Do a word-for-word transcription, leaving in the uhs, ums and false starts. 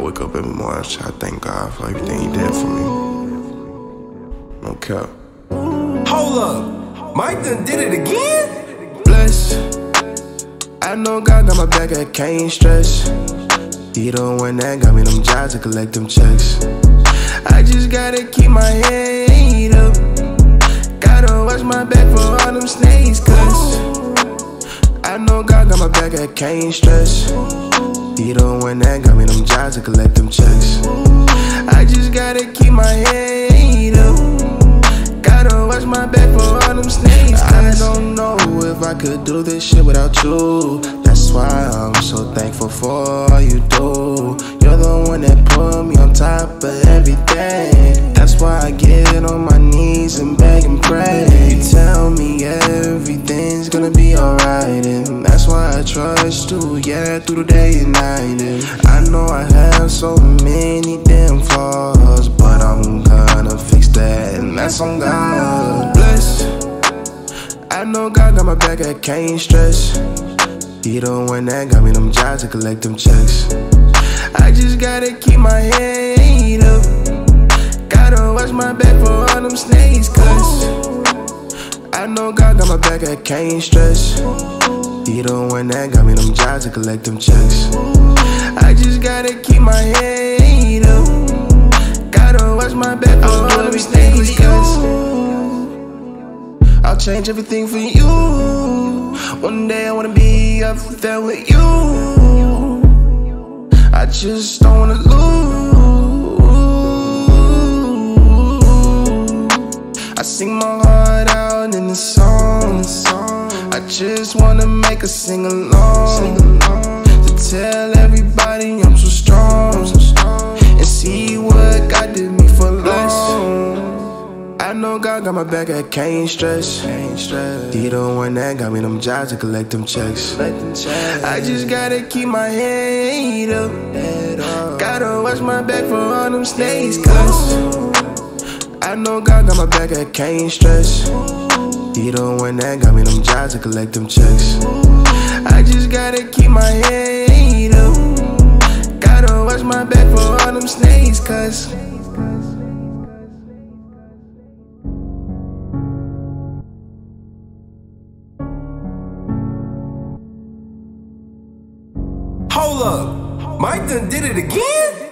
wake up every morning, I try to thank God for everything He did for me. No cap. Hold up, Mike done did it again? Bless. I know God got my back, I can't stress. He the one that got me them jobs to collect them checks. I just gotta keep my head up. Gotta watch my back for all them snakes, cause I know God got my back, I can't stress. He the one that got me them jobs to collect them checks. I just gotta keep my head up. Gotta watch my back for all them snakes, cause I don't know if I could do this shit without you. That's why I'm so thankful for all you do. You're the one that put me on top of everything. That's why I get on my knees and beg and pray. You tell me everything's gonna be alright, and that's why I trust you, yeah, through the day and night. And I know I have so many damn flaws, but I'm gonna fix that, and that's on God. Bless. I know God got my back, I can't stress. He the one that got me them jobs to collect them checks. I just gotta keep my head up. Gotta watch my back for all them snakes, cause I know God got my back, I can't stress. He the one that got me them jobs to collect them checks. I just gotta keep my head up. Gotta watch my back for all them snakes, cause I'll change everything for you. One day I wanna be up there with you. I just don't wanna lose. I sing my heart out in the song. I just wanna make her sing along, to tell everybody I'm so strong, and see what God did me for long. I know God got my back, I can't stress. He the one that got me them jobs to collect them checks. I just gotta keep my head up. Gotta watch my back for all them snakes, cause I know God got my back, I can't stress. He the one that got me them jobs to collect them checks. I just gotta keep my head up. Gotta watch my back for all them snakes, cause Hold up, Mike done did it again?